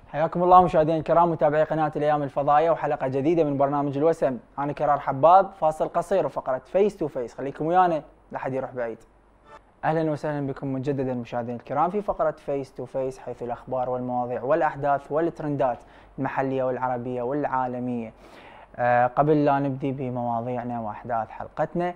حياكم الله مشاهدينا الكرام متابعي قناة الأيام الفضائية وحلقة جديدة من برنامج الوسم. أنا كرار حباب، فاصل قصير وفقرة فيس تو فيس، خليكم ويانا لا حد يروح بعيد. أهلا وسهلا بكم مجددا مشاهدينا الكرام في فقرة فيس تو فيس، حيث الأخبار والمواضيع والأحداث والترندات المحلية والعربية والعالمية. قبل لا نبدي بمواضيعنا وأحداث حلقتنا،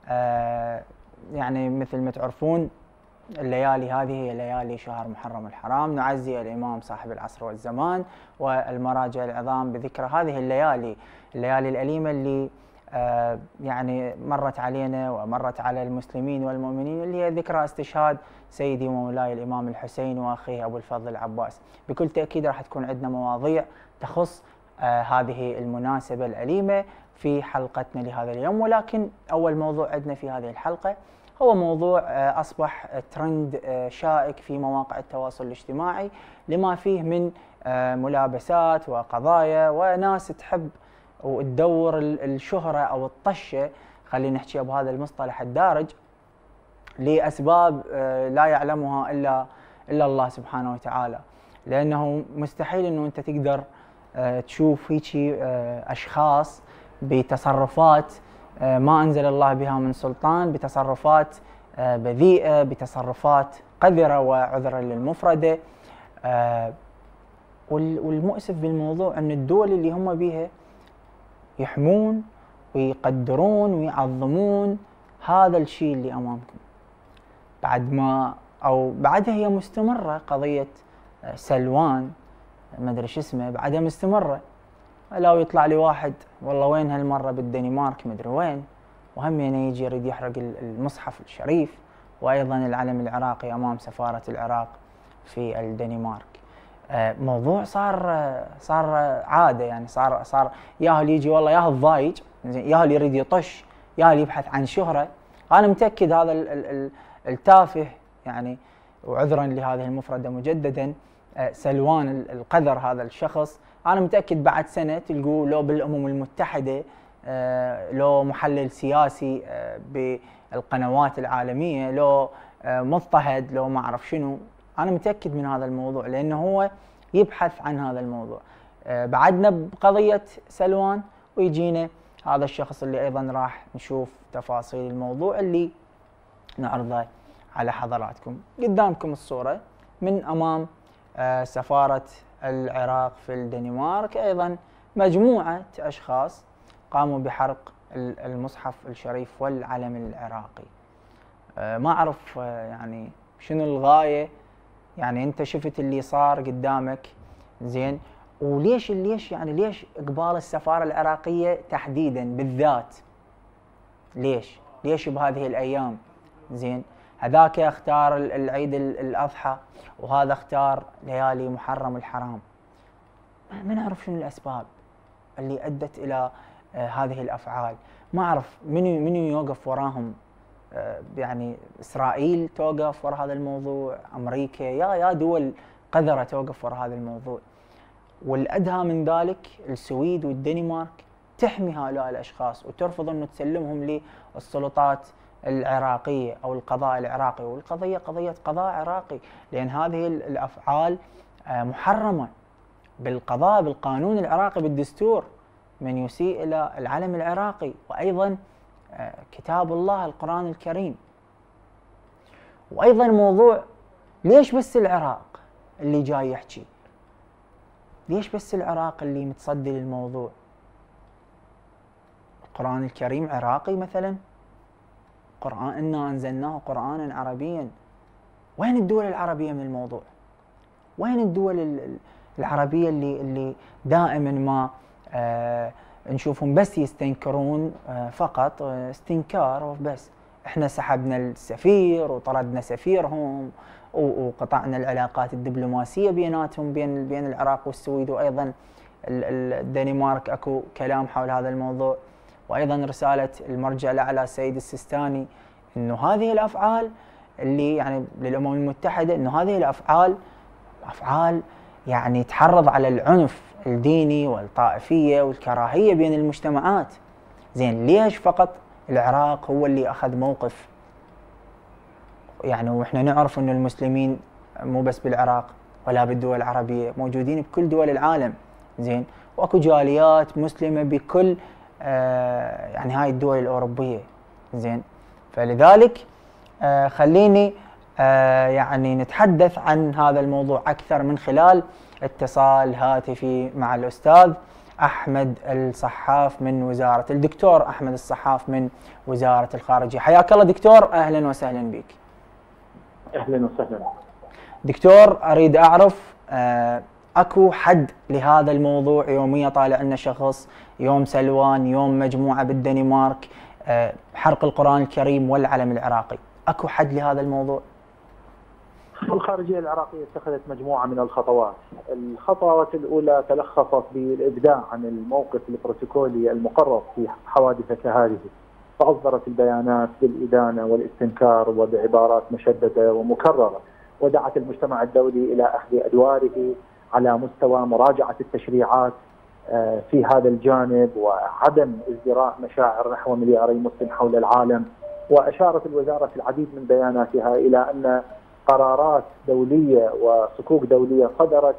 يعني مثل ما تعرفون الليالي هذه هي ليالي شهر محرم الحرام، نعزي الإمام صاحب العصر والزمان والمراجع العظام بذكرى هذه الليالي الأليمة اللي يعني مرت علينا ومرت على المسلمين والمؤمنين، اللي هي ذكرى استشهاد سيدي ومولاي الإمام الحسين وأخيه أبو الفضل العباس. بكل تأكيد راح تكون عندنا مواضيع تخص هذه المناسبة الأليمة في حلقتنا لهذا اليوم، ولكن أول موضوع عندنا في هذه الحلقة هو موضوع أصبح ترند شائك في مواقع التواصل الاجتماعي، لما فيه من ملابسات وقضايا وناس تحب وتدور الشهرة أو الطشة، خلينا نحكي بهذا المصطلح الدارج، لأسباب لا يعلمها إلا الله سبحانه وتعالى. لأنه مستحيل أنه أنت تقدر تشوف هيك أشخاص بتصرفات ما أنزل الله بها من سلطان، بتصرفات بذيئة، بتصرفات قذرة وعذرا للمفردة. والمؤسف بالموضوع أن الدول اللي هم بيها يحمون ويقدرون ويعظمون هذا الشيء اللي أمامكم، بعدها هي مستمرة. قضية سلوان ما أدري شو اسمه بعدها مستمرة، لو يطلع لي واحد والله وين هالمرة بالدنمارك مدري وين، وهم يجي يريد يحرق المصحف الشريف وأيضا العلم العراقي أمام سفارة العراق في الدنمارك. موضوع صار عادة، يعني صار ياهل يجي والله ياهل ضايج، ياهل يريد يطش، ياهل يبحث عن شهرة. أنا متأكد هذا التافه، يعني وعذرا لهذه المفردة مجددا، سلوان القذر هذا الشخص، أنا متأكد بعد سنة تلقوه لو بالأمم المتحدة، لو محلل سياسي بالقنوات العالمية، لو مضطهد، لو ما أعرف شنو. أنا متأكد من هذا الموضوع لأنه هو يبحث عن هذا الموضوع. بعدنا بقضية سلوان ويجينا هذا الشخص اللي أيضا راح نشوف تفاصيل الموضوع اللي نعرضه على حضراتكم. قدامكم الصورة من أمام سفارة العراق في الدنمارك، أيضا مجموعة أشخاص قاموا بحرق المصحف الشريف والعلم العراقي. ما أعرف يعني شنو الغاية، يعني أنت شفت اللي صار قدامك زين، وليش يعني ليش إقبال السفارة العراقية تحديدا بالذات؟ ليش بهذه الأيام؟ زين، هذاك اختار العيد الأضحى وهذا اختار ليالي محرم الحرام. ما نعرف شنو الأسباب اللي أدت إلى هذه الأفعال. ما أعرف منو يوقف وراهم. يعني إسرائيل توقف وراء هذا الموضوع، أمريكا، يا دول قذرة توقف وراء هذا الموضوع. والأدهى من ذلك السويد والدنمارك تحمي هؤلاء الأشخاص وترفض أن تسلمهم للسلطات العراقية أو القضاء العراقي، والقضية قضية قضاء عراقي، لأن هذه الأفعال محرمة بالقضاء، بالقانون العراقي، بالدستور. من يسيء إلى العلم العراقي وأيضا كتاب الله القرآن الكريم. وأيضا موضوع ليش بس العراق اللي جاي يحكي؟ ليش بس العراق اللي متصدي للموضوع؟ القرآن الكريم عراقي مثلا، قرآن إنا أنزلناه قرآنا عربيا. وين الدول العربية من الموضوع؟ وين الدول العربية اللي دائما ما نشوفهم بس يستنكرون، فقط استنكار وبس. احنا سحبنا السفير وطردنا سفيرهم وقطعنا العلاقات الدبلوماسية بيناتهم، بين العراق والسويد، وأيضا الدنمارك اكو كلام حول هذا الموضوع. وأيضا رسالة المرجع الأعلى السيد السيستاني إنه هذه الأفعال اللي يعني للأمم المتحدة، إنه هذه الأفعال يعني تحرض على العنف الديني والطائفية والكراهية بين المجتمعات. زين، ليش فقط العراق هو اللي أخذ موقف؟ يعني وإحنا نعرف إنه المسلمين مو بس بالعراق، ولا بالدول العربية، موجودين بكل دول العالم. زين، واكو جاليات مسلمة بكل يعني هاي الدول الأوروبية. زين، فلذلك خليني يعني نتحدث عن هذا الموضوع أكثر من خلال اتصال هاتفي مع الأستاذ أحمد الصحاف من وزارة الدكتور أحمد الصحاف من وزارة الخارجية. حياك الله دكتور، أهلا وسهلا بك. أهلا وسهلا دكتور، أريد أعرف أكو حد لهذا الموضوع؟ يوميا طالع لنا شخص، يوم سلوان، يوم مجموعة بالدنمارك، حرق القرآن الكريم والعلم العراقي، أكو حد لهذا الموضوع؟ الخارجية العراقية اتخذت مجموعة من الخطوات. الخطوات الأولى تلخصت بالإبداع عن الموقف البروتوكولي المقرر في حوادث كهذه، فأصدرت البيانات بالإدانة والاستنكار وبعبارات مشددة ومكررة، ودعت المجتمع الدولي إلى أخذ أدواره على مستوى مراجعة التشريعات في هذا الجانب وعدم ازدراء مشاعر نحو ملياري مسلم حول العالم. وأشارت الوزارة في العديد من بياناتها إلى أن قرارات دولية وصكوك دولية صدرت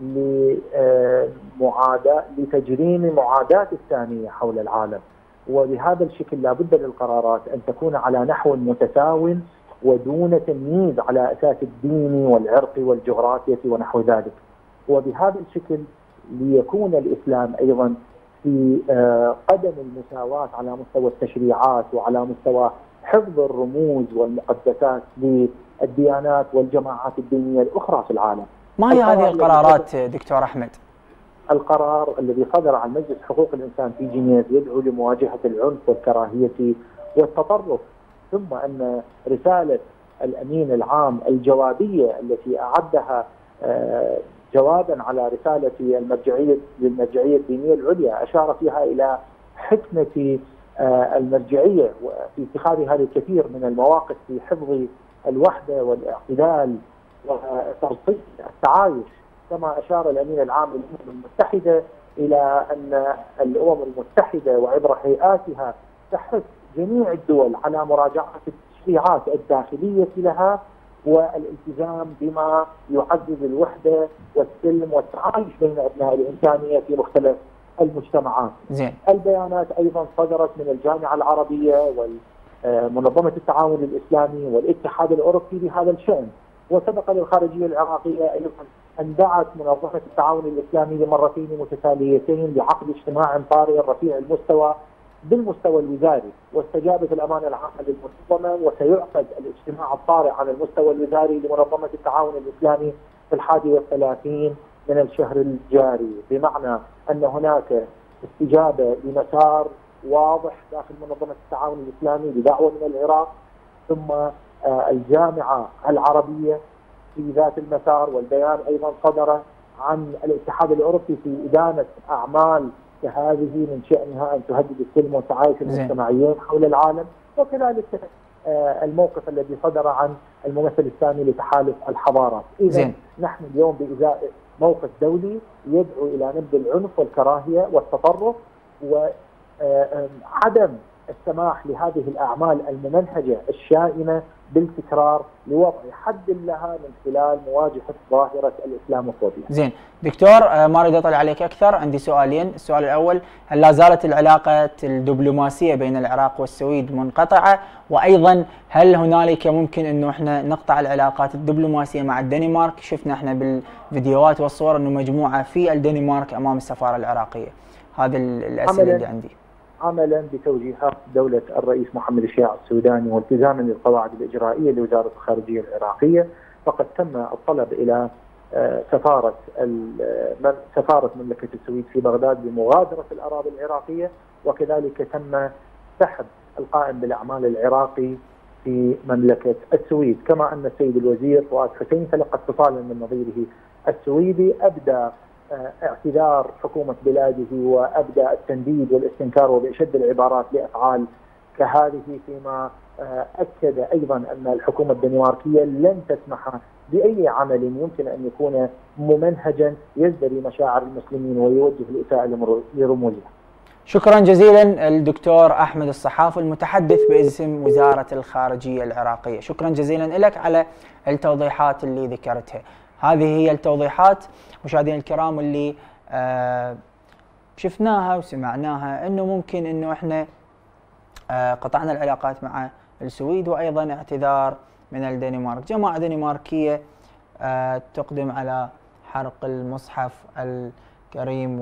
لتجريم معاداة الثانية حول العالم، وبهذا الشكل لا بد للقرارات أن تكون على نحو متساو ودون تمييز على أساس الدين والعرق والجغرافية ونحو ذلك. وبهذا الشكل ليكون الإسلام أيضا في قدم المساواة على مستوى التشريعات وعلى مستوى حفظ الرموز والمقدسات للديانات والجماعات الدينية الأخرى في العالم. ما هي هذه القرارات دكتور أحمد؟ القرار الذي صدر عن مجلس حقوق الإنسان في جنيف يدعو لمواجهة العنف والكراهية والتطرف، ثم أن رسالة الأمين العام الجوابية التي أعدها جوابا على رسالة للمرجعية الدينية العليا أشار فيها إلى حكمة المرجعية في اتخاذها الكثير من المواقف في حفظ الوحدة والاعتدال وترصيد التعايش. كما أشار الأمين العام للأمم المتحدة إلى أن الأمم المتحدة وعبر هيئاتها تحث جميع الدول على مراجعة التشريعات الداخلية لها والالتزام بما يعزز الوحدة والسلم والتعايش بين أبناء الإنسانية في مختلف المجتمعات. زين. البيانات أيضا صدرت من الجامعة العربية ومنظمة التعاون الإسلامي والاتحاد الأوروبي بهذا الشأن، وسبق للخارجية العراقية أيضا أن دعت منظمة التعاون الإسلامي لمرتين متتاليتين لعقد اجتماع طارئ رفيع المستوى بالمستوى الوزاري، واستجابت الأمانة العامة للمنظمة، وسيعقد الاجتماع الطارئ على المستوى الوزاري لمنظمة التعاون الإسلامي في 31 من الشهر الجاري، بمعنى أن هناك استجابة لمسار واضح داخل منظمة التعاون الإسلامي بدعوة من العراق، ثم الجامعة العربية في ذات المسار، والبيان أيضا صدر عن الاتحاد الأوروبي في إدانة أعمال كهذه من شأنها أن تهدد السلم والتعايش المجتمعيين حول العالم، وكذلك الموقف الذي صدر عن الممثل الثاني لتحالف الحضارات. إذا نحن اليوم بإزاء موقف دولي يدعو إلى نبذ العنف والكراهية والتطرف وعدم السماح لهذه الأعمال الممنهجة الشائنة بالتكرار لوضع حد لها من خلال مواجهة ظاهرة الإسلاموفوبيا. زين دكتور، ما أريد أطلع عليك أكثر، عندي سؤالين. السؤال الأول، هل لا زالت العلاقة الدبلوماسية بين العراق والسويد منقطعة؟ وأيضا هل هنالك ممكن أنه احنا نقطع العلاقات الدبلوماسية مع الدنمارك؟ شفنا احنا بالفيديوهات والصور أنه مجموعة في الدنمارك أمام السفارة العراقية. هذه الأسئلة اللي عندي. عملا بتوجيهات دولة الرئيس محمد الشياع السوداني والتزاما للقواعد الإجرائية لوزارة الخارجية العراقية، فقد تم الطلب إلى سفارة مملكة السويد في بغداد بمغادرة الأراضي العراقية، وكذلك تم سحب القائم بالأعمال العراقي في مملكة السويد. كما أن السيد الوزير فؤاد حسين تلقى اتصالا من نظيره السويدي أبدى اعتذار حكومة بلاده وأبدى التنديد والاستنكار وبأشد العبارات لأفعال كهذه، فيما أكد أيضا أن الحكومة الدنماركية لن تسمح بأي عمل يمكن أن يكون ممنهجا يزدري مشاعر المسلمين ويوجه الإساءة لرموزها. شكرا جزيلا الدكتور أحمد الصحاف المتحدث باسم وزارة الخارجية العراقية، شكرا جزيلا لك على التوضيحات اللي ذكرتها. هذه هي التوضيحات مشاهدينا الكرام اللي شفناها وسمعناها، انه ممكن انه احنا قطعنا العلاقات مع السويد، وايضا اعتذار من الدنمارك. جماعه دنماركيه تقدم على حرق المصحف الكريم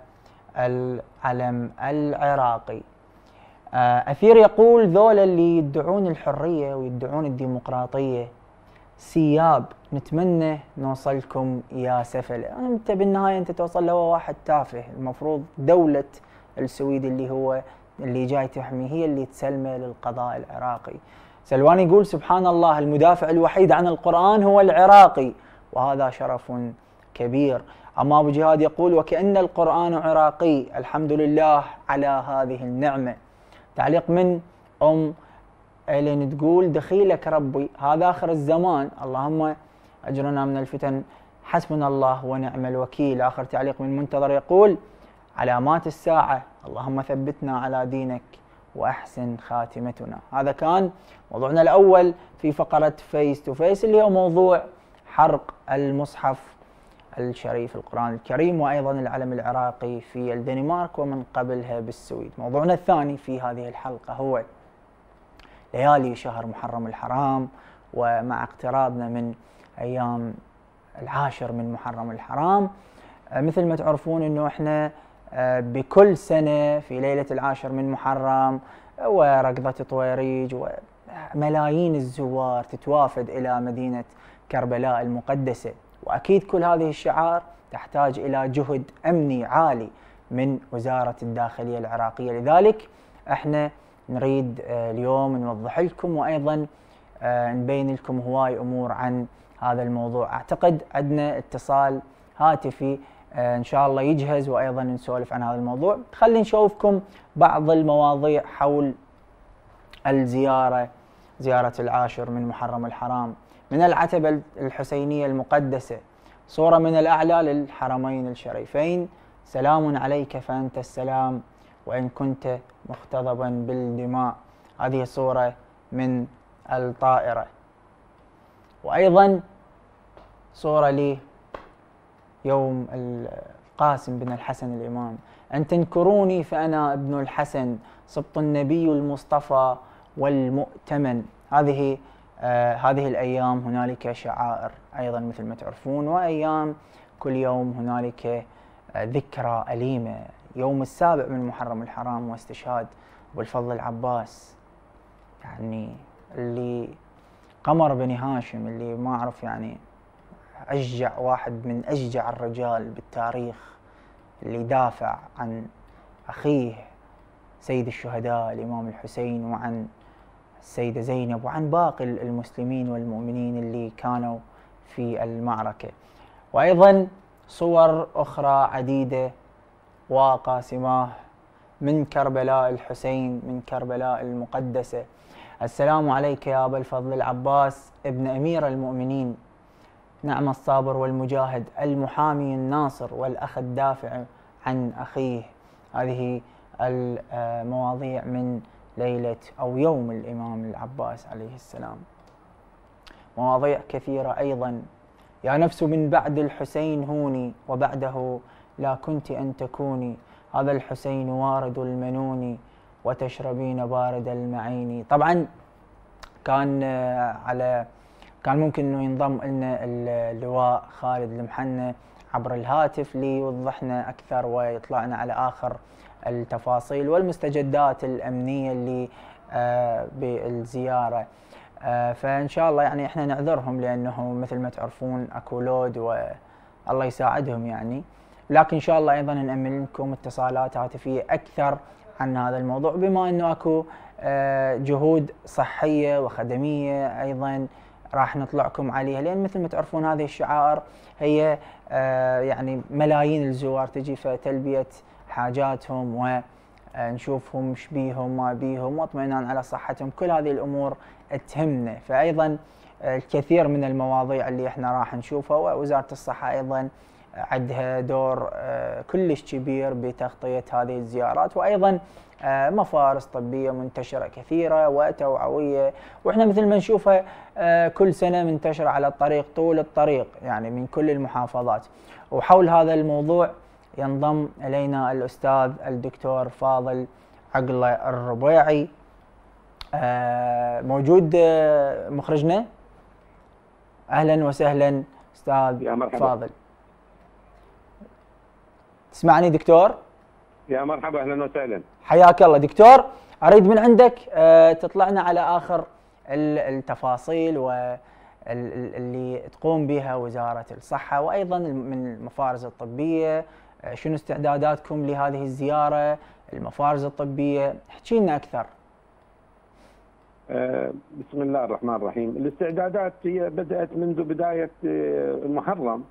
والعلم العراقي. أثير يقول ذولا اللي يدعون الحرية ويدعون الديمقراطية سياب، نتمنى نوصلكم يا سفلة. أنت بالنهاية أنت توصل له واحد تافه، المفروض دولة السويد اللي جاي تحمي هي اللي تسلمه للقضاء العراقي. سلوان يقول سبحان الله المدافع الوحيد عن القرآن هو العراقي، وهذا شرف كبير. أما أبو جهاد يقول وكأن القرآن عراقي، الحمد لله على هذه النعمة. تعليق من إيلين تقول دخيلك ربي هذا آخر الزمان، اللهم أجرنا من الفتن، حسبنا الله ونعم الوكيل. آخر تعليق من منتظر يقول علامات الساعة، اللهم ثبتنا على دينك وأحسن خاتمتنا. هذا كان موضوعنا الأول في فقرة فيس تو فيس، اللي هو موضوع حرق المصحف الشريف القرآن الكريم وأيضا العلم العراقي في الدنمارك ومن قبلها بالسويد. موضوعنا الثاني في هذه الحلقة هو ليالي شهر محرم الحرام، ومع اقترابنا من أيام العاشر من محرم الحرام، مثل ما تعرفون أنه إحنا بكل سنة في ليلة العاشر من محرم وركضة طويريج وملايين الزوار تتوافد إلى مدينة كربلاء المقدسة، وأكيد كل هذه الشعائر تحتاج إلى جهد أمني عالي من وزارة الداخلية العراقية. لذلك احنا نريد اليوم نوضح لكم وأيضا نبين لكم هواي أمور عن هذا الموضوع. أعتقد عندنا اتصال هاتفي إن شاء الله يجهز وأيضا نسولف عن هذا الموضوع. خلينا نشوفكم بعض المواضيع حول زيارة العاشر من محرم الحرام من العتبة الحسينية المقدسة، صورة من الأعلى للحرمين الشريفين. سلام عليك فأنت السلام وإن كنت مختضبا بالدماء. هذه صورة من الطائرة. وأيضا صورة لي يوم القاسم بن الحسن الإمام، أن تنكروني فأنا ابن الحسن، سبط النبي المصطفى والمؤتمن. هذه الأيام هنالك شعائر أيضا مثل ما تعرفون، وأيام كل يوم هنالك ذكرى أليمة. يوم السابع من محرم الحرام واستشهاد أبو الفضل العباس، يعني اللي قمر بني هاشم، اللي ما أعرف يعني أشجع واحد من أشجع الرجال بالتاريخ، اللي دافع عن أخيه سيد الشهداء الإمام الحسين وعن السيدة زينب وعن باقي المسلمين والمؤمنين اللي كانوا في المعركة. وأيضا صور أخرى عديدة وقاسمة من كربلاء الحسين، من كربلاء المقدسة. السلام عليك يا أبا الفضل العباس ابن أمير المؤمنين، نعم الصابر والمجاهد، المحامي الناصر والأخ الدافع عن أخيه. هذه المواضيع من ليلة أو يوم الإمام العباس عليه السلام. مواضيع كثيرة أيضا. يا نفس من بعد الحسين هوني وبعده لا كنت أن تكوني، هذا الحسين وارد المنون وتشربين بارد المعين. طبعا كان ممكن انه ينضم لنا اللواء خالد المحنة عبر الهاتف ليوضحنا اكثر ويطلعنا على اخر التفاصيل والمستجدات الامنيه اللي بالزياره. فان شاء الله يعني احنا نعذرهم لانه مثل ما تعرفون اكو لود والله يساعدهم يعني، لكن ان شاء الله ايضا نأمن لكم اتصالات هاتفيه اكثر عن هذا الموضوع، بما انه اكو جهود صحيه وخدميه ايضا راح نطلعكم عليها، لان مثل ما تعرفون هذه الشعائر هي يعني ملايين الزوار تجي فتلبيه حاجاتهم ونشوفهم ايش بيهم ما بيهم واطمئنان على صحتهم، كل هذه الامور تهمنا. فايضا الكثير من المواضيع اللي احنا راح نشوفها ووزاره الصحه ايضا عندها دور كلش كبير بتغطية هذه الزيارات، وأيضا مفارس طبية منتشرة كثيرة وتوعوية، وإحنا مثل ما نشوفها كل سنة منتشرة على الطريق طول الطريق يعني من كل المحافظات. وحول هذا الموضوع ينضم إلينا الأستاذ الدكتور فاضل عقله الربيعي. موجود مخرجنا؟ أهلا وسهلا أستاذ يا مرحبا. فاضل. تسمعني دكتور؟ يا مرحبا، اهلا وسهلا. حياك الله دكتور. اريد من عندك تطلعنا على اخر التفاصيل واللي تقوم بها وزارة الصحة وايضا من المفارز الطبية. شنو استعداداتكم لهذه الزيارة المفارز الطبية؟ احكي لنا اكثر. بسم الله الرحمن الرحيم. الاستعدادات هي بدأت منذ بداية المحرم،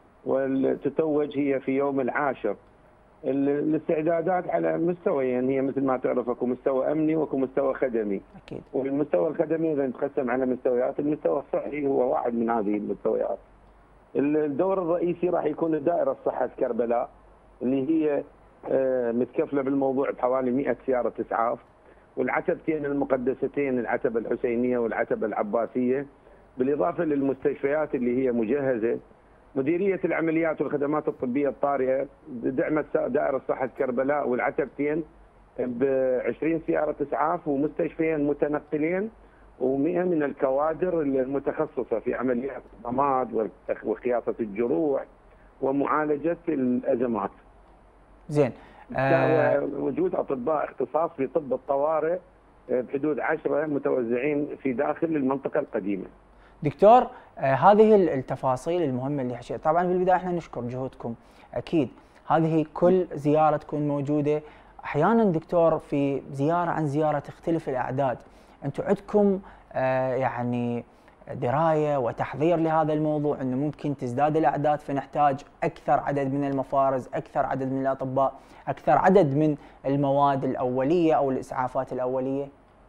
والتتوج هي في يوم العاشر. الاستعدادات على مستويين، هي مثل ما تعرف اكو مستوى امني واكو مستوى خدمي. اكيد. والمستوى الخدمي اذا نتقسم على مستويات، المستوى الصحي هو واحد من هذه المستويات. الدور الرئيسي راح يكون دائرة صحة كربلاء اللي هي متكفلة بالموضوع بحوالي 100 سيارة اسعاف، والعتبتين المقدستين العتبة الحسينية والعتبة العباسية، بالاضافة للمستشفيات اللي هي مجهزة. مديرية العمليات والخدمات الطبية الطارئة دعمت دائرة صحة كربلاء والعتبتين ب 20 سيارة إسعاف ومستشفيين متنقلين و100 من الكوادر المتخصصة في عمليات الضماد وخياطة الجروح ومعالجة الأزمات. زين. وجود أطباء اختصاص في طب الطوارئ بحدود 10 متوزعين في داخل المنطقة القديمة. دكتور، هذه التفاصيل المهمة اللي حكيت، طبعا بالبداية احنا نشكر جهودكم اكيد. هذه كل زيارة تكون موجودة. احيانا دكتور في زيارة عن زيارة تختلف الاعداد، انتم عندكم يعني دراية وتحضير لهذا الموضوع انه ممكن تزداد الاعداد فنحتاج اكثر عدد من المفارز، اكثر عدد من الاطباء، اكثر عدد من المواد الاولية او الاسعافات الاولية؟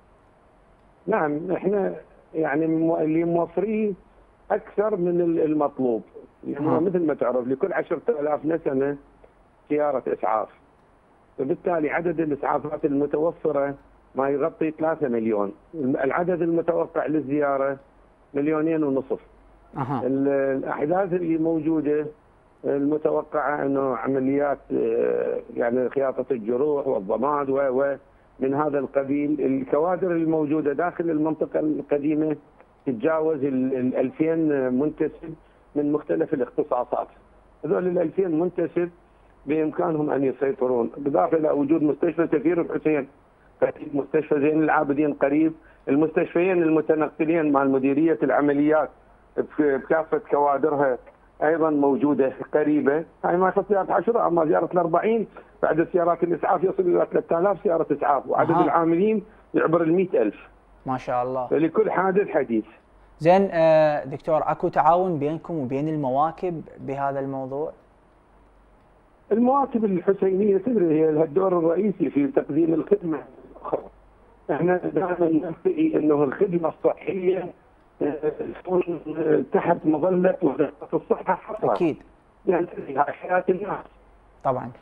نعم، احنا يعني اللي موفريه اكثر من المطلوب. يعني مثل ما تعرف لكل 10,000 نسمه سياره اسعاف، فبالتالي عدد الاسعافات المتوفره ما يغطي 3 مليون. العدد المتوقع للزياره 2.5 مليون. الاحداث اللي موجوده المتوقعه انه عمليات يعني خياطه الجروح والضماد ومن هذا القبيل. الكوادر الموجوده داخل المنطقه القديمه تتجاوز 2000 منتسب من مختلف الاختصاصات. هذول 2000 منتسب بامكانهم ان يسيطرون، بالاضافه الى وجود مستشفى سفير الحسين، مستشفى زين العابدين قريب، المستشفيين المتنقلين مع مديريه العمليات بكافه كوادرها ايضا موجوده قريبه. هاي ما زياره 10، اما زياره 40 بعد سيارات الاسعاف يصل الى 3000 سياره اسعاف، وعدد العاملين يعبر 100,000 ما شاء الله. فلكل حادث حديث. زين دكتور، اكو تعاون بينكم وبين المواكب بهذا الموضوع؟ المواكب الحسينيه تدري هي لها الدور الرئيسي في تقديم الخدمه. احنا دائما ننتهي انه الخدمه الصحيه تكون تحت مظله وزاره الصحه حصرا. اكيد. يعني حياه الناس. طبعا.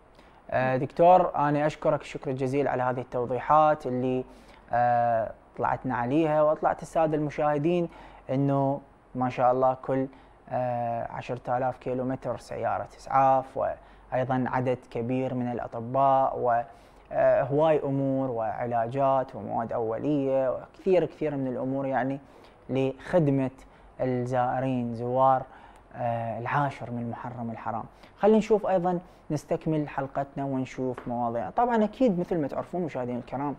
دكتور، انا اشكرك الشكر الجزيل على هذه التوضيحات اللي طلعتنا عليها، واطلعت الساده المشاهدين انه ما شاء الله كل 10,000 كيلومتر سياره اسعاف، وايضا عدد كبير من الاطباء، وهواي امور وعلاجات ومواد اوليه وكثير كثير من الامور يعني لخدمه الزائرين زوار العاشر من محرم الحرام. خلينا نشوف ايضا نستكمل حلقتنا ونشوف مواضيع. طبعا اكيد مثل ما تعرفون مشاهدينا الكرام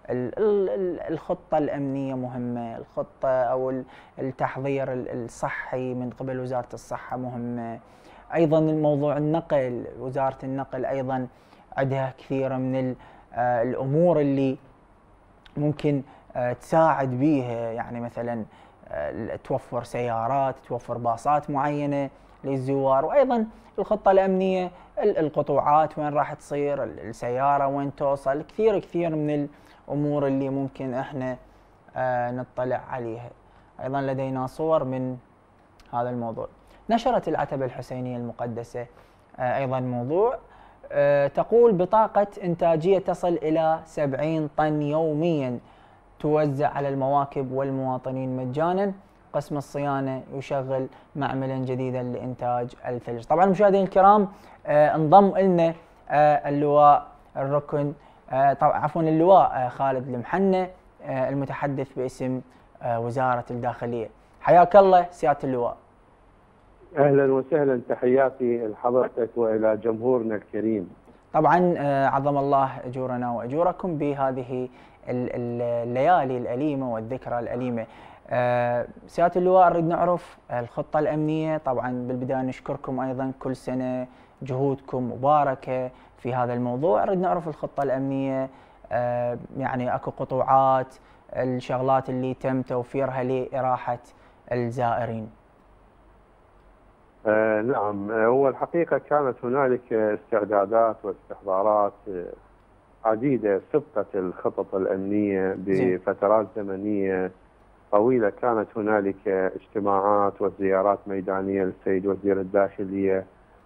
الخطة الأمنية مهمة، الخطة أو التحضير الصحي من قبل وزارة الصحة مهمة، أيضا الموضوع النقل، وزارة النقل أيضا عندها كثير من الأمور اللي ممكن تساعد بيها، يعني مثلا توفر سيارات، توفر باصات معينة للزوار، وأيضا الخطة الأمنية القطوعات وين راح تصير، السيارة وين توصل، كثير من الأمور اللي ممكن احنا نطلع عليها. أيضا لدينا صور من هذا الموضوع. نشرت العتبة الحسينية المقدسة أيضا موضوع تقول بطاقة إنتاجية تصل إلى 70 طن يوميا توزع على المواكب والمواطنين مجانا. قسم الصيانة يشغل معملا جديدا لإنتاج الثلج. طبعا مشاهدينا الكرام انضم لنا اللواء الركن اللواء خالد المحنة المتحدث باسم وزارة الداخلية. حياك الله سيادة اللواء. اهلا وسهلا، تحياتي لحضرتك والى جمهورنا الكريم. طبعا عظم الله اجورنا واجوركم بهذه الليالي الاليمه والذكرى الاليمه. سياده اللواء نريد نعرف الخطه الامنيه. طبعا بالبدايه نشكركم ايضا، كل سنه جهودكم مباركه في هذا الموضوع. نريد نعرف الخطه الامنيه، يعني اكو قطوعات، الشغلات اللي تم توفيرها لإراحة الزائرين. نعم، هو الحقيقة كانت هنالك استعدادات واستحضارات عديدة سبقت الخطط الأمنية بفترات زمنية طويلة. كانت هنالك اجتماعات وزيارات ميدانية للسيد وزير الداخلية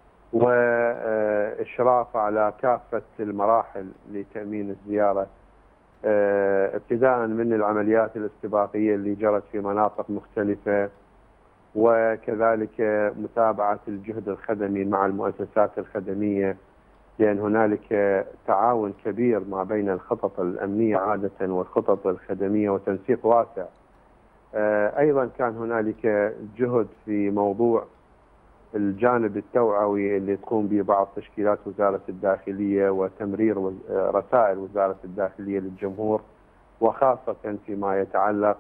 وإشراف على كافة المراحل لتأمين الزيارة، ابتداء من العمليات الاستباقية اللي جرت في مناطق مختلفة، وكذلك متابعة الجهد الخدمي مع المؤسسات الخدمية، لأن هنالك تعاون كبير ما بين الخطط الأمنية عادة والخطط الخدمية وتنسيق واسع. أيضا كان هنالك جهد في موضوع الجانب التوعوي اللي تقوم به بعض تشكيلات وزارة الداخلية وتمرير رسائل وزارة الداخلية للجمهور، وخاصة فيما يتعلق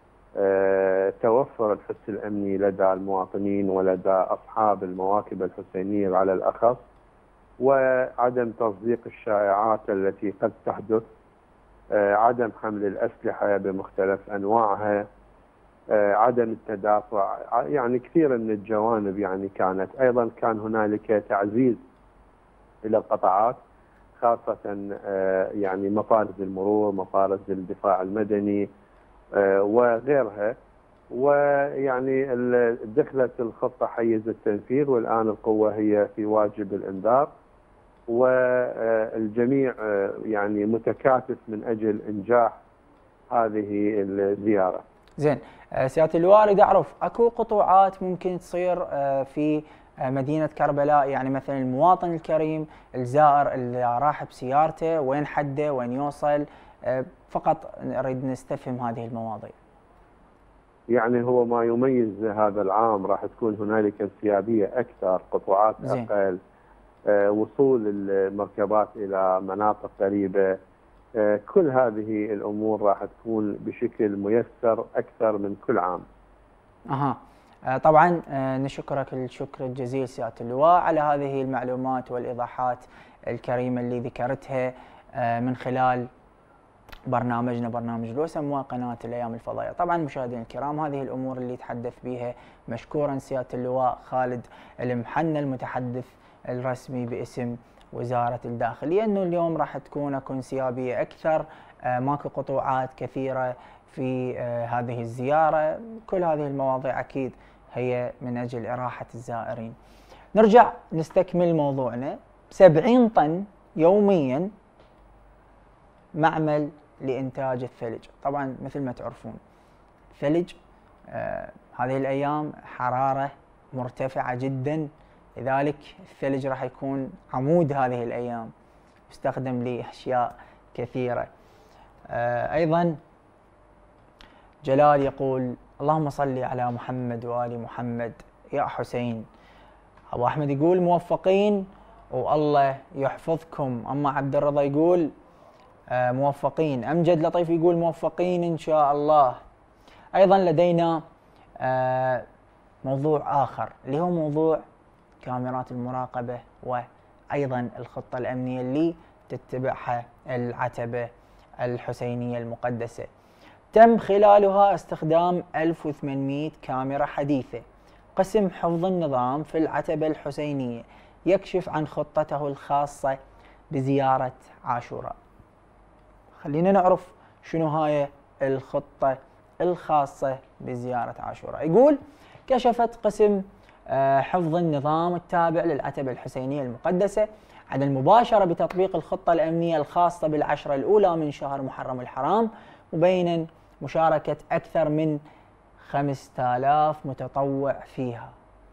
توفر الحس الأمني لدى المواطنين ولدى أصحاب المواكب الحسينية على الأخص، وعدم تصديق الشائعات التي قد تحدث، عدم حمل الأسلحة بمختلف أنواعها، عدم التدافع، يعني كثير من الجوانب يعني كانت. أيضا كان هنالك تعزيز إلى القطاعات، خاصة يعني مفارز المرور، مفارز الدفاع المدني وغيرها. ويعني دخلت الخطة حيز التنفيذ، والآن القوة هي في واجب الإنذار، والجميع يعني متكاتف من أجل إنجاح هذه الزيارة. زين سيادة اللواء، اريد اعرف اكو قطوعات ممكن تصير في مدينة كربلاء، يعني مثلا المواطن الكريم الزائر اللي راح بسيارته وين حده وين يوصل؟ فقط نريد نستفهم هذه المواضيع. يعني هو ما يميز هذا العام راح تكون هنالك انسيابية أكثر، قطوعات أقل، وصول المركبات إلى مناطق قريبة، كل هذه الأمور راح تكون بشكل ميسر أكثر من كل عام. طبعا نشكرك الشكر الجزيل سيادة اللواء على هذه المعلومات والإيضاحات الكريمة اللي ذكرتها من خلال برنامجنا برنامج الوسم وقناة الأيام الفضائية. طبعا مشاهدينا الكرام، هذه الأمور اللي تحدث بها مشكورا سيادة اللواء خالد المحنة المتحدث الرسمي باسم وزارة الداخلية، أنه اليوم راح تكون انسيابية أكثر، ماكو قطوعات كثيرة في هذه الزيارة. كل هذه المواضيع أكيد هي من أجل إراحة الزائرين. نرجع نستكمل موضوعنا. 70 طن يوميا معمل لإنتاج الثلج. طبعا مثل ما تعرفون الثلج هذه الأيام حرارة مرتفعة جدا، لذلك الثلج راح يكون عمود هذه الأيام، يستخدم لأشياء كثيرة. أيضا جلال يقول اللهم صل على محمد وآل محمد يا حسين. أبو أحمد يقول موفقين والله يحفظكم. أما عبد الرضا يقول موفقين. أمجد لطيف يقول موفقين إن شاء الله. أيضا لدينا موضوع آخر اللي هو موضوع كاميرات المراقبة وأيضا الخطة الأمنية اللي تتبعها العتبة الحسينية المقدسة. تم خلالها استخدام 1800 كاميرا حديثة. قسم حفظ النظام في العتبة الحسينية يكشف عن خطته الخاصة بزيارة عاشوراء. خلينا نعرف شنو هاي الخطة الخاصة بزيارة عاشوراء. يقول كشفت قسم حفظ النظام التابع للعتبة الحسينية المقدسة، عدم المباشرة بتطبيق الخطة الأمنية الخاصة بالعشرة الأولى من شهر محرم الحرام، مبينا مشاركة أكثر من 5000 متطوع فيها.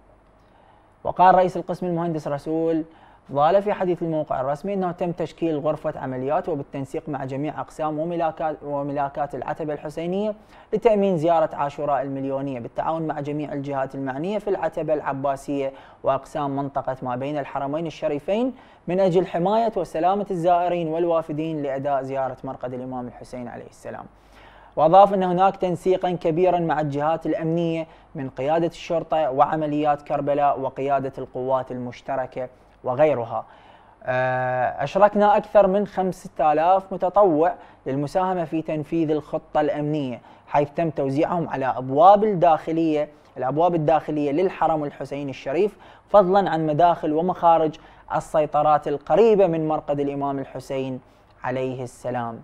وقال رئيس القسم المهندس رسول فضالة في حديث الموقع الرسمي أنه تم تشكيل غرفة عمليات وبالتنسيق مع جميع أقسام وملاكات العتبة الحسينية لتأمين زيارة عاشوراء المليونية بالتعاون مع جميع الجهات المعنية في العتبة العباسية وأقسام منطقة ما بين الحرمين الشريفين من أجل حماية وسلامة الزائرين والوافدين لأداء زيارة مرقد الإمام الحسين عليه السلام. وأضاف أن هناك تنسيقا كبيرا مع الجهات الأمنية من قيادة الشرطة وعمليات كربلاء وقيادة القوات المشتركة وغيرها. أشركنا أكثر من 5000 متطوع للمساهمة في تنفيذ الخطة الأمنية، حيث تم توزيعهم على الأبواب الداخلية للحرم الحسيني الشريف، فضلا عن مداخل ومخارج السيطرات القريبة من مرقد الإمام الحسين عليه السلام.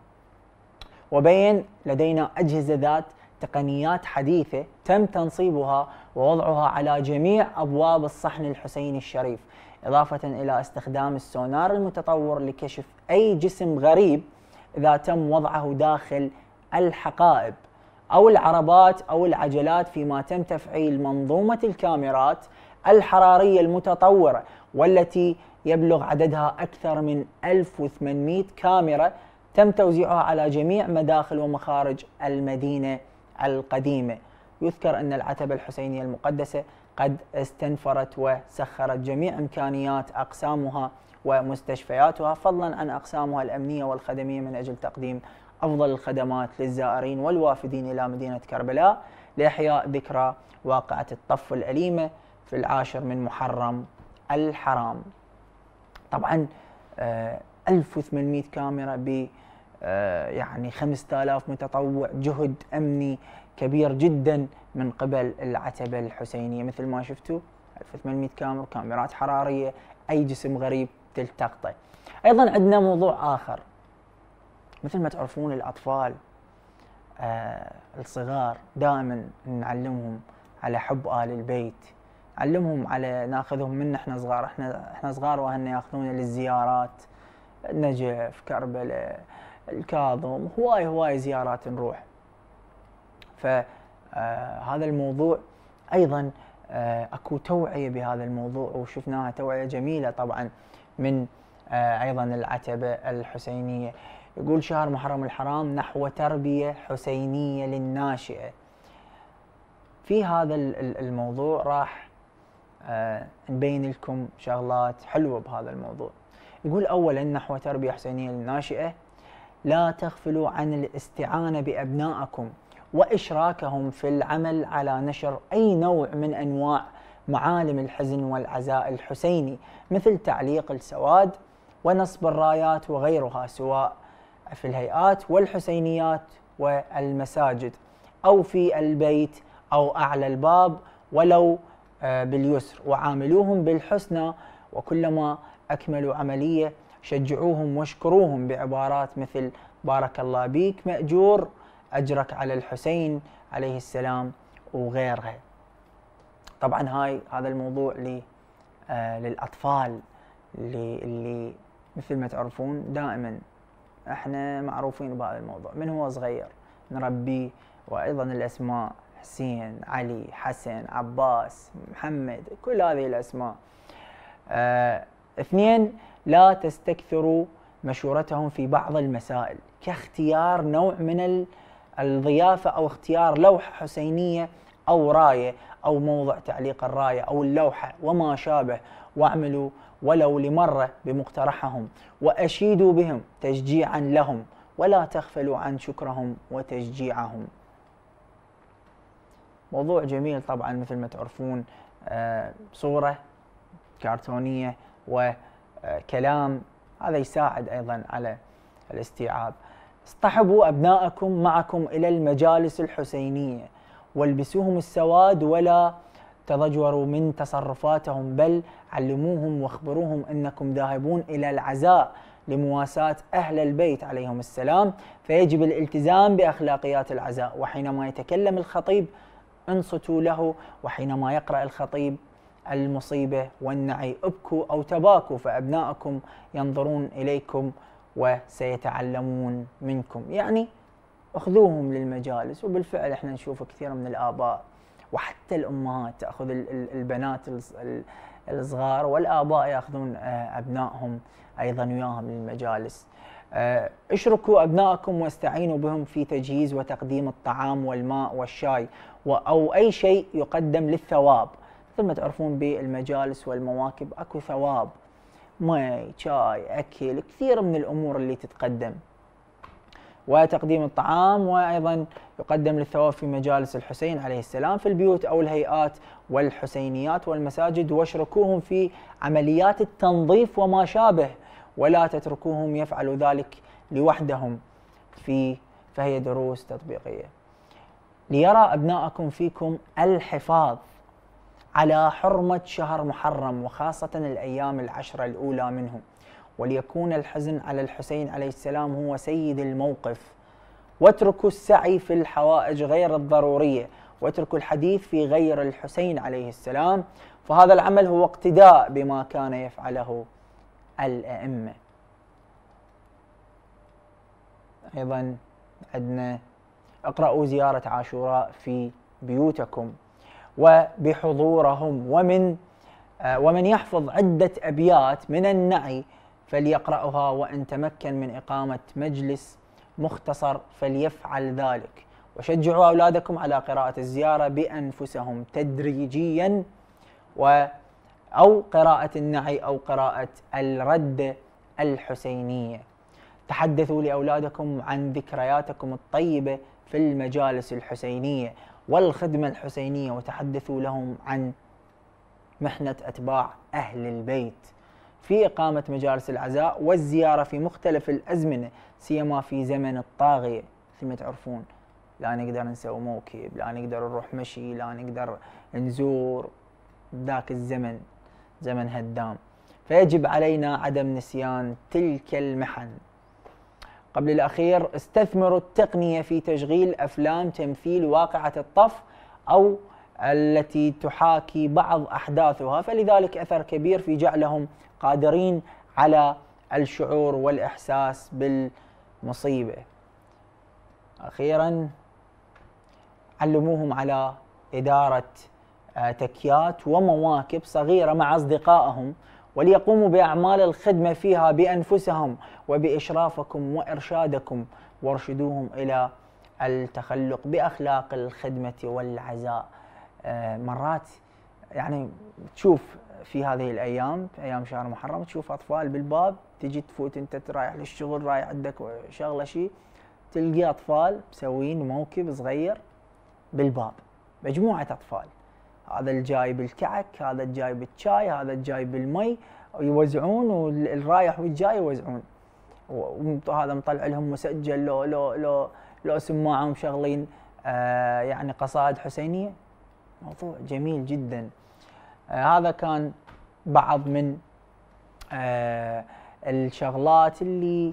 وبين لدينا أجهزة ذات تقنيات حديثة تم تنصيبها ووضعها على جميع أبواب الصحن الحسيني الشريف، إضافة إلى استخدام السونار المتطور لكشف أي جسم غريب إذا تم وضعه داخل الحقائب أو العربات أو العجلات، فيما تم تفعيل منظومة الكاميرات الحرارية المتطورة والتي يبلغ عددها أكثر من 1800 كاميرا تم توزيعها على جميع مداخل ومخارج المدينة القديمة. يذكر أن العتبة الحسينية المقدسة قد استنفرت وسخرت جميع إمكانيات أقسامها ومستشفياتها، فضلا عن أقسامها الأمنية والخدمية، من أجل تقديم أفضل الخدمات للزائرين والوافدين إلى مدينة كربلاء لإحياء ذكرى واقعة الطف الأليمة في 10 من محرم الحرام. طبعا 1800 كاميرا ب يعني 5000 متطوع، جهد أمني كبير جدا من قبل العتبة الحسينية. مثل ما شفتوا 1800 كاميرا، كاميرات حرارية، أي جسم غريب تلتقطه. أيضا عندنا موضوع آخر، مثل ما تعرفون الأطفال الصغار دائما نعلمهم على حب آل البيت، نعلمهم على ناخذهم من احنا صغار، احنا صغار واهلنا ياخذونا للزيارات، النجف، كربلاء، الكاظم، هواي زيارات نروح. فهذا الموضوع ايضا اكو توعية بهذا الموضوع، وشفناها توعية جميلة طبعا من ايضا العتبة الحسينية. يقول شهر محرم الحرام نحو تربية حسينية للناشئة. في هذا الموضوع راح نبين لكم شغلات حلوة بهذا الموضوع. يقول أولا نحو تربية حسينية للناشئة: لا تغفلوا عن الاستعانة بأبنائكم وإشراكهم في العمل على نشر أي نوع من أنواع معالم الحزن والعزاء الحسيني، مثل تعليق السواد ونصب الرايات وغيرها، سواء في الهيئات والحسينيات والمساجد أو في البيت أو أعلى الباب ولو باليسر، وعاملوهم بالحسنى، وكلما أكملوا عملية شجعوهم واشكروهم بعبارات مثل بارك الله بيك مأجور، أجرك على الحسين عليه السلام وغيرها. طبعا هذا الموضوع للأطفال اللي مثل ما تعرفون دائما احنا معروفين بهذا الموضوع من هو صغير نربيه، وأيضا الأسماء حسين، علي، حسن، عباس، محمد، كل هذه الأسماء. اثنين، لا تستكثروا مشورتهم في بعض المسائل، كاختيار نوع من الضيافة أو اختيار لوحة حسينية أو راية أو موضع تعليق الراية أو اللوحة وما شابه، واعملوا ولو لمرة بمقترحهم، وأشيدوا بهم تشجيعا لهم، ولا تغفلوا عن شكرهم وتشجيعهم. موضوع جميل طبعا مثل ما تعرفون، صورة كرتونية وكلام، هذا يساعد أيضا على الاستيعاب. اصطحبوا أبناءكم معكم إلى المجالس الحسينية، والبسوهم السواد ولا تضجروا من تصرفاتهم، بل علموهم واخبروهم أنكم ذاهبون إلى العزاء لمواساة أهل البيت عليهم السلام، فيجب الالتزام بأخلاقيات العزاء. وحينما يتكلم الخطيب انصتوا له، وحينما يقرأ الخطيب المصيبة والنعي. ابكوا أو تباكوا فأبناءكم ينظرون إليكم وسيتعلمون منكم. يعني اخذوهم للمجالس. وبالفعل احنا نشوف كثير من الآباء وحتى الأمهات تأخذ البنات الصغار، والآباء يأخذون أبنائهم أيضا وياهم للمجالس. اشركوا أبنائكم واستعينوا بهم في تجهيز وتقديم الطعام والماء والشاي أو أي شيء يقدم للثواب. مثل ما تعرفون بالمجالس والمواكب أكو ثواب، ماء، شاي، أكل، كثير من الأمور اللي تتقدم. وتقديم الطعام وأيضا يقدم للثواب في مجالس الحسين عليه السلام في البيوت أو الهيئات والحسينيات والمساجد. واشركوهم في عمليات التنظيف وما شابه، ولا تتركوهم يفعلوا ذلك لوحدهم فهي دروس تطبيقية. ليرى أبناءكم فيكم الحفاظ على حرمة شهر محرم وخاصة الأيام العشرة الأولى منه، وليكون الحزن على الحسين عليه السلام هو سيد الموقف. واتركوا السعي في الحوائج غير الضرورية، واتركوا الحديث في غير الحسين عليه السلام، فهذا العمل هو اقتداء بما كان يفعله الأئمة. أيضا عندنا اقرأوا زيارة عاشوراء في بيوتكم وبحضورهم، ومن يحفظ عدة أبيات من النعي فليقرأها، وإن تمكن من إقامة مجلس مختصر فليفعل ذلك. وشجعوا أولادكم على قراءة الزيارة بأنفسهم تدريجيا، أو قراءة النعي أو قراءة الرد الحسينية. تحدثوا لأولادكم عن ذكرياتكم الطيبة في المجالس الحسينية والخدمة الحسينية، وتحدثوا لهم عن محنة أتباع أهل البيت في إقامة مجالس العزاء والزيارة في مختلف الأزمنة، سيما في زمن الطاغية. مثل ما تعرفون لا نقدر نسوي موكب، لا نقدر نروح مشي، لا نقدر نزور، ذاك الزمن زمن هدام، فيجب علينا عدم نسيان تلك المحن. قبل الأخير استثمروا التقنية في تشغيل أفلام تمثيل واقعة الطف أو التي تحاكي بعض أحداثها، فلذلك أثر كبير في جعلهم قادرين على الشعور والإحساس بالمصيبة. أخيرا علموهم على إدارة تكيات ومواكب صغيرة مع أصدقائهم، وليقوموا بأعمال الخدمة فيها بأنفسهم وبإشرافكم وإرشادكم، وارشدوهم إلى التخلق بأخلاق الخدمة والعزاء. مرات يعني تشوف في هذه الأيام، في أيام شهر محرم، تشوف أطفال بالباب، تجي تفوت أنت رايح للشغل، رايح عندك شغلة شيء، تلقي أطفال مسوين موكب صغير بالباب، مجموعة أطفال، هذا الجاي بالكعك، هذا الجاي بالشاي، هذا الجاي بالمي، يوزعون، والرايح والجاي يوزعون، وهذا مطلع لهم مسجل لو سماعة مشغلين يعني قصائد حسينية. موضوع جميل جدا. هذا كان بعض من الشغلات اللي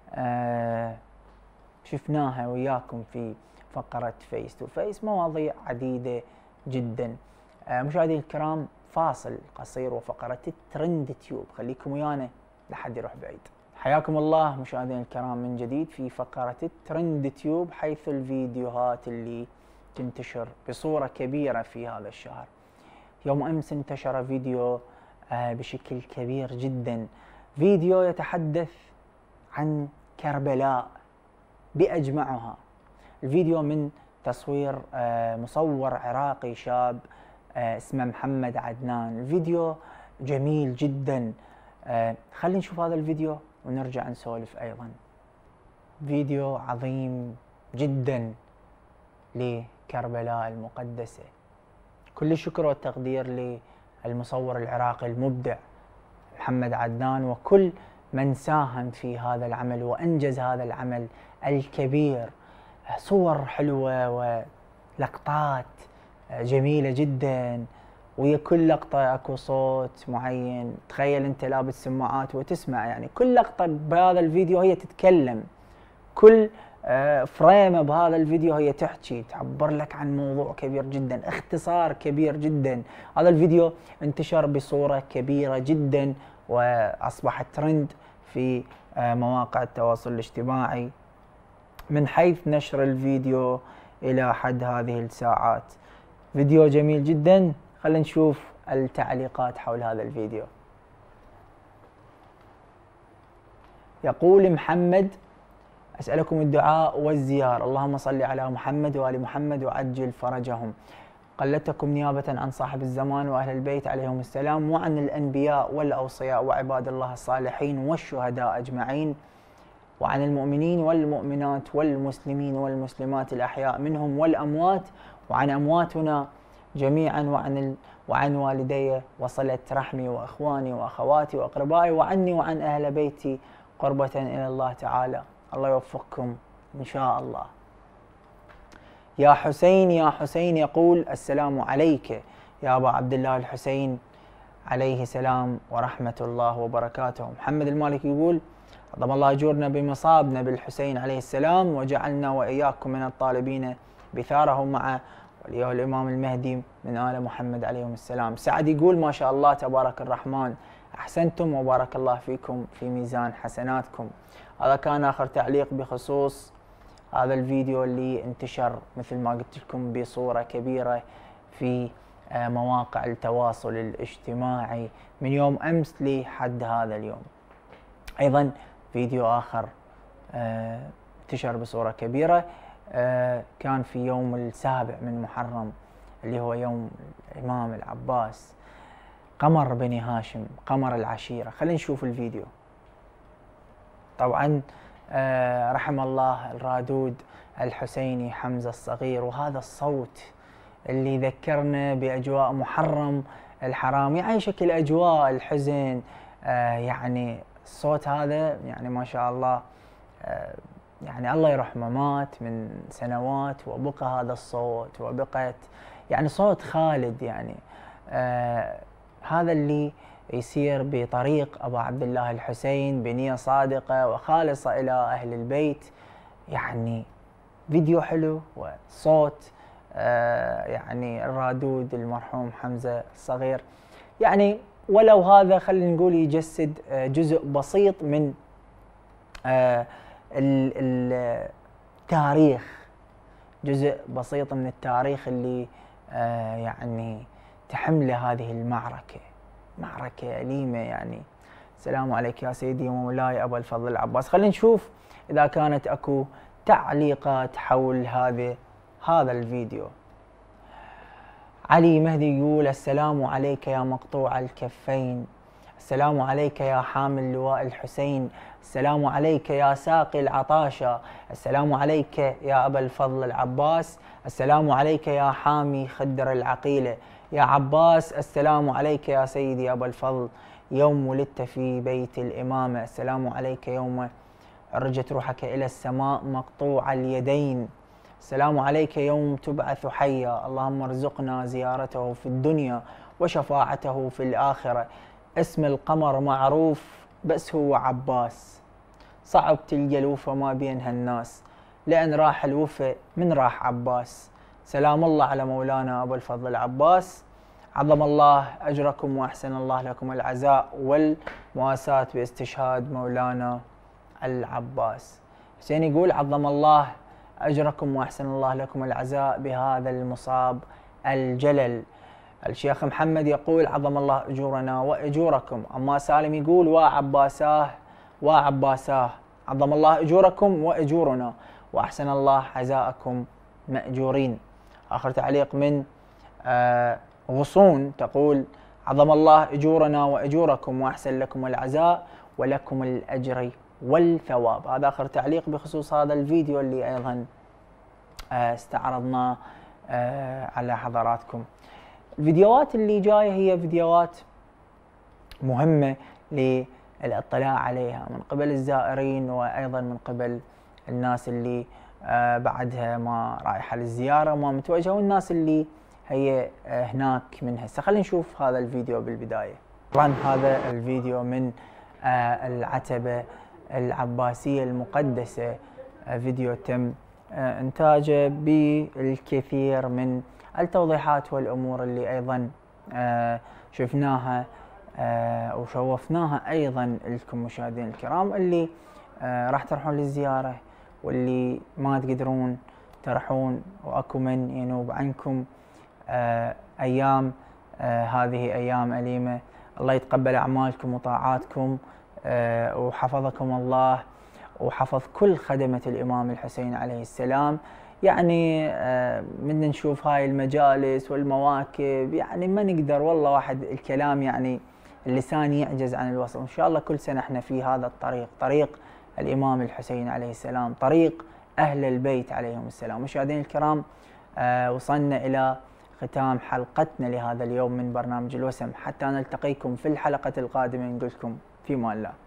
شفناها وياكم في فقرة فيس تو فيس، مواضيع عديدة جدا. مشاهدي الكرام، فاصل قصير وفقرة الترند تيوب، خليكم ويانا لحد يروح بعيد. حياكم الله مشاهدينا الكرام من جديد في فقرة الترند تيوب، حيث الفيديوهات اللي تنتشر بصورة كبيرة في هذا الشهر. يوم أمس انتشر فيديو بشكل كبير جدا، فيديو يتحدث عن كربلاء بأجمعها. الفيديو من تصوير مصور عراقي شاب اسمه محمد عدنان. الفيديو جميل جدا. خلينا نشوف هذا الفيديو ونرجع نسولف أيضا. فيديو عظيم جدا لكربلاء المقدسة. كل الشكر والتقدير للمصور العراقي المبدع محمد عدنان وكل من ساهم في هذا العمل وأنجز هذا العمل الكبير. صور حلوة ولقطات جميلة جدا، ويا كل لقطة اكو صوت معين. تخيل انت لابس سماعات وتسمع، يعني كل لقطة بهذا الفيديو هي تتكلم، كل فريمه بهذا الفيديو هي تحكي تعبر لك عن موضوع كبير جدا، اختصار كبير جدا. هذا الفيديو انتشر بصوره كبيره جدا واصبح ترند في مواقع التواصل الاجتماعي من حيث نشر الفيديو الى حد هذه الساعات. فيديو جميل جدا. خلينا نشوف التعليقات حول هذا الفيديو. يقول محمد: أسألكم الدعاء والزيار، اللهم صل على محمد وآل محمد وعجل فرجهم. قلدتكم نيابة عن صاحب الزمان وأهل البيت عليهم السلام، وعن الأنبياء والأوصياء وعباد الله الصالحين والشهداء أجمعين، وعن المؤمنين والمؤمنات والمسلمين والمسلمات الأحياء منهم والأموات، وعن أمواتنا جميعا، وعن والدي وصلة رحمي وأخواني وأخواتي وأقربائي، وعني وعن أهل بيتي قربة إلى الله تعالى. الله يوفقكم إن شاء الله. يا حسين يا حسين يقول: السلام عليك يا أبا عبد الله الحسين عليه السلام ورحمة الله وبركاته. محمد المالك يقول: عظم الله أجورنا بمصابنا بالحسين عليه السلام، وجعلنا وإياكم من الطالبين بثاره مع وليه الإمام المهدي من آل محمد عليهم السلام. سعد يقول: ما شاء الله تبارك الرحمن، أحسنتم وبارك الله فيكم في ميزان حسناتكم. هذا كان آخر تعليق بخصوص هذا الفيديو اللي انتشر مثل ما قلت لكم بصورة كبيرة في مواقع التواصل الاجتماعي من يوم أمس لحد هذا اليوم. أيضا فيديو آخر انتشر بصورة كبيرة كان في يوم 7 من محرم اللي هو يوم الإمام العباس، قمر بني هاشم، قمر العشيرة. خلينا نشوف الفيديو. طبعا رحم الله الرادود الحسيني حمزة الصغير، وهذا الصوت اللي ذكرنا بأجواء محرم الحرام، يعني شكل أجواء الحزن. يعني الصوت هذا يعني ما شاء الله، يعني الله يرحمه، مات من سنوات وبقى هذا الصوت وبقت يعني صوت خالد. يعني هذا اللي يسير بطريق أبا عبد الله الحسين بنية صادقة وخالصة إلى أهل البيت. يعني فيديو حلو وصوت يعني الرادود المرحوم حمزة الصغير، يعني ولو هذا خلينا نقول يجسد جزء بسيط من التاريخ، جزء بسيط من التاريخ اللي يعني تحمله هذه المعركة، معركة أليمة. يعني السلام عليك يا سيدي ومولاي أبا الفضل العباس. خلينا نشوف إذا كانت أكو تعليقات حول هذا الفيديو. علي مهدي يقول: السلام عليك يا مقطوع الكفين، السلام عليك يا حامل لواء الحسين، السلام عليك يا ساقي العطاشة، السلام عليك يا أبا الفضل العباس، السلام عليك يا حامي خدر العقيلة، يا عباس السلام عليك يا سيدي أبا الفضل يوم ولدت في بيت الإمامة، السلام عليك يوم عرجت روحك إلى السماء مقطوع اليدين، السلام عليك يوم تبعث حيا، اللهم ارزقنا زيارته في الدنيا وشفاعته في الآخرة. اسم القمر معروف بس هو عباس، صعب تلقى الوفا ما بينها الناس، لأن راح الوفا من راح عباس. سلام الله على مولانا أبو الفضل العباس، عظم الله أجركم وأحسن الله لكم العزاء والمواساة باستشهاد مولانا العباس. حسين يقول: عظم الله أجركم وأحسن الله لكم العزاء بهذا المصاب الجلل. الشيخ محمد يقول: عظم الله أجورنا وأجوركم. أما سالم يقول: وعباساه وعباساه، عظم الله أجوركم وأجورنا وأحسن الله عزاءكم مأجورين. آخر تعليق من غصون تقول: عظم الله أجورنا وأجوركم وأحسن لكم العزاء ولكم الأجر والثواب. هذا آخر تعليق بخصوص هذا الفيديو اللي أيضا استعرضناه على حضراتكم. الفيديوهات اللي جاية هي فيديوهات مهمة للاطلاع عليها من قبل الزائرين وأيضا من قبل الناس اللي بعدها ما رايحة للزيارة وما متوجهة، والناس اللي هي هناك من هسه. خلينا نشوف هذا الفيديو بالبداية. طبعا هذا الفيديو من العتبة العباسية المقدسة فيديو تم إنتاجه بالكثير من التوضيحات والأمور اللي أيضا شفناها وشوفناها أيضا لكم مشاهدينا الكرام اللي راح تروحون للزيارة، واللي ما تقدرون تروحون وأكو من ينوب عنكم. أيام هذه أيام أليمة، الله يتقبل أعمالكم وطاعاتكم وحفظكم الله وحفظ كل خدمة الإمام الحسين عليه السلام. يعني من نشوف هاي المجالس والمواكب يعني ما نقدر والله واحد الكلام يعني اللسان يعجز عن الوصف. إن شاء الله كل سنة احنا في هذا الطريق، طريق الإمام الحسين عليه السلام، طريق أهل البيت عليهم السلام. مشاهدينا الكرام وصلنا إلى ختام حلقتنا لهذا اليوم من برنامج الوسم، حتى نلتقيكم في الحلقة القادمة نقول لكم في امان الله.